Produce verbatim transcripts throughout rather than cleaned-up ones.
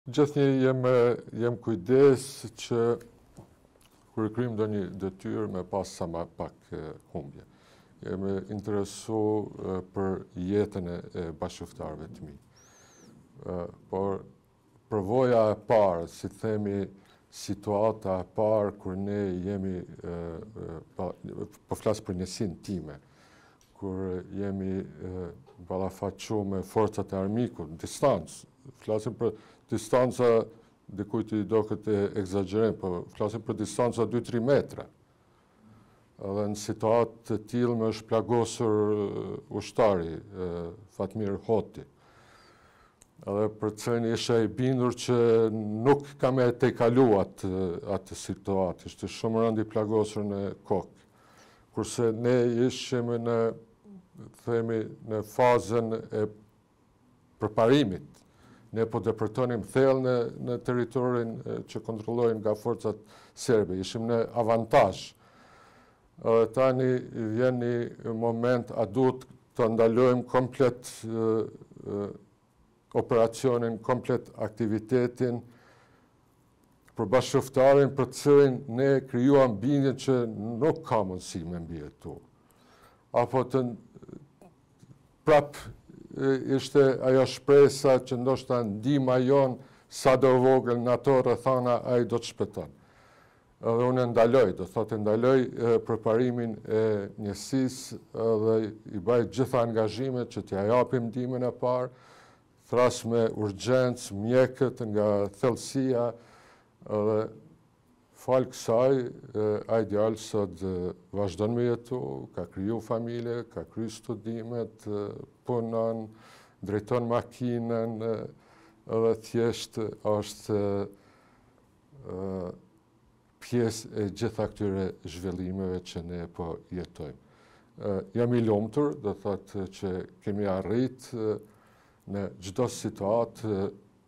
Gjithnjë jem, jem kujdes që kur kryjmë ndonjë detyrë me pas sa më pak humbje. Jemi interesu për jetën e bashkëftarëve të mi. Por përvoja e parë, si themi, situata e parë kur ne jemi, po flas për njësinë time, kur jemi ballafaqur me forcat e armikut, distancë, flasim për distanca, dikujt i do këtë egzagerim, po flasim për distanca dy tre metra. Edhe në situatë të tillë më është plagosur ushtari, Fatmir Hoti. Edhe për cilin isha i bindur që nuk kam e tejkalu atë, atë situatë, ishte shumë rënd i plagosur në kokë. Kurse ne ishim në, themi, në fazën e përparimit. Ne po depërtonim thellë në, në territorin që kontrollojnë nga forcat serbe, ishim në avantazh. Edhe tani vjen një moment, a duhet të ndalojmë komplet e, e, operacionin, komplet aktivitetin për bashkëftarin për cilin ne krijuam bindjen që nuk ka mundësi me mbijetu. Apo të prap ishte ajo shpresa që ndoshta ndihma jon sa do vogël në ato rrethana ai do të shpëton. Edhe unë ndaloj, do thotë ndaloj përparimin e njësisë dhe i baj gjitha angazhimet që t'ja japim ndihmën e parë, thras me urgjencë, mjekët nga thellësia, edhe fal kësaj, ai djalë sot vazhdon me jetu, ka kriju familje, ka kriju studimet, punon, drejton makinën, edhe thjesht është pjesë e gjitha këtyre zhvillimeve që ne po jetojmë. Jam i lumtur, do thotë që kemi arrit në çdo situatë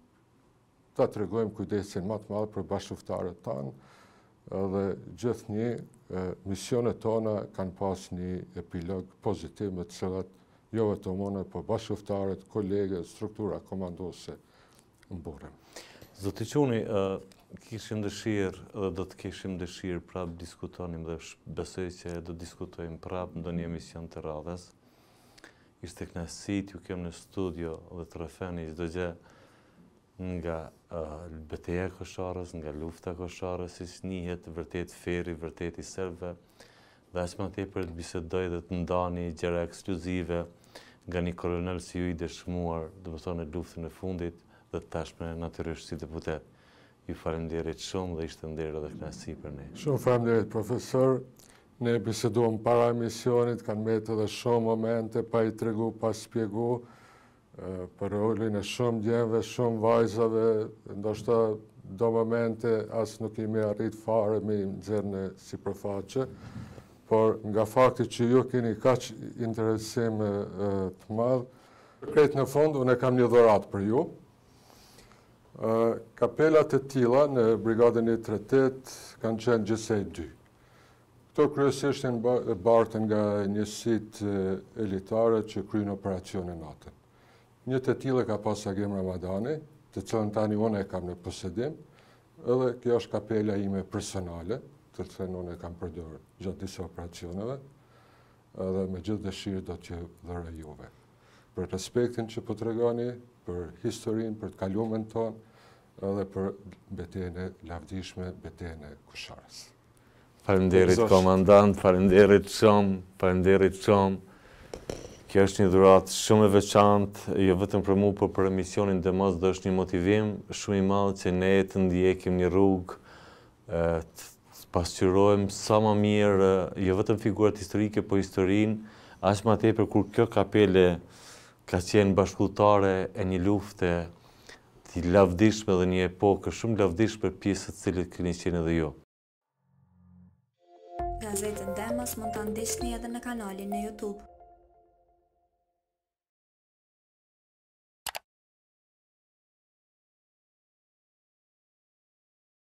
ta tregojmë kujdesin më të madh për bashkëftarët tanë, edhe gjithnjë misionet tona kanë pas një epilog pozitiv me të cilat jo vetëm unë, po bashkëftarët, kolegë, struktura komanduese mburren. Zoti Quni, kishim dëshirë dhe do të kishim dëshirë prap diskutonim dhe besoj që do diskutojmë prap në një emision të radhës. Ishte kënaqësi t'ju kem në studio dhe të rrëfeni çdo gjë nga uh, betejë e Koshorës, nga lufta e Koshorës, siç njihet vërtet feri, vërtet i serbëve, dhe as më tepër të bisedoj dhe të ndani gjëra ekskluzive nga një kolonel si ju i dëshmuar, do të thonë në luftën e fundit, dhe tashme natyrisht si deputet. Ju falenderit shumë dhe ishte nder edhe kënaqësi për ne. Shumë falenderit profesor. Ne biseduam para emisionit, kanë metë edhe shumë momente pa i tregu, pa spjegu, për rolin e shumë djemve, shumë vajzave, ndoshta do momente as nuk imi arrit fare me i nxjerrë në sipërfaqe, por nga fakti që ju keni kaq interesim të madh, krejt në fund unë kam një dhuratë për ju. Kapelat e tilla në brigadën e tridhjet e tetë kanë qenë gjithsej dy. Këto kryesisht janë bartën nga njësitë elitare që kryejnë operacione natën. Një të tillë ka pas Agim Ramadani, të cilën tani unë e kam në posedim, edhe kjo është kapela ime personale, të cilën unë e kam përdorur gjatë disa operacioneve, edhe me gjithë dëshirë do t'ju dhuroj juve. Për respektin që po tregoni, për historinë, për të kaluarën tonë, edhe për betejën e lavdishme, betejën e Koshorës. Faleminderit komandant, faleminderit shumë, faleminderit shumë. Kjo është një dhuratë shumë e veçantë, jo vetëm për mua, por për emisionin dhe mos do është një motivim shumë i madh që ne të ndjekim një rrugë, të pasqyrojmë sa më mirë, jo vetëm figurat historike, po historinë, aq më tepër kur kjo kapele ka qenë bashkëkollëtare e një lufte të lavdishme dhe një epokë shumë lavdishme për pjesët të cilët keni qenë edhe ju. Gazetën Demos mund ta ndiqni edhe në kanalin në YouTube.